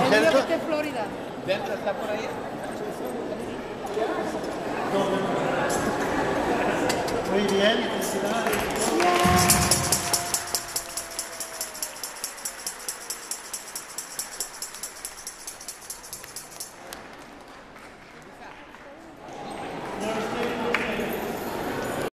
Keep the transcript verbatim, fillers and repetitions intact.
Seguro que está en Florida. Dentro está por ahí. Muy bien, felicidades.